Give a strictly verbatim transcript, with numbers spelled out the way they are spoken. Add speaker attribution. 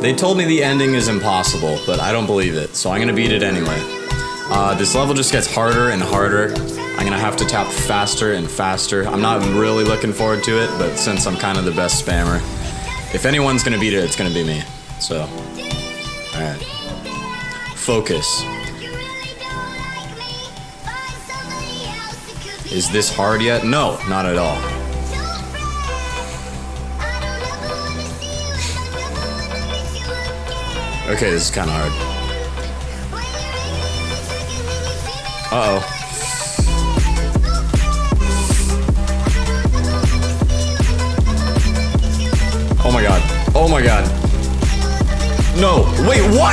Speaker 1: They told me the ending is impossible, but I don't believe it, so I'm gonna beat it anyway. Uh, this level just gets harder and harder. I'm gonna have to tap faster and faster. I'm not really looking forward to it, but since I'm kind of the best spammer, if anyone's gonna beat it, it's gonna be me. So, alright. Focus. Is this hard yet? No, not at all. Okay, this is kind of hard. Uh-oh. Oh my god. Oh my god. No. Wait, what?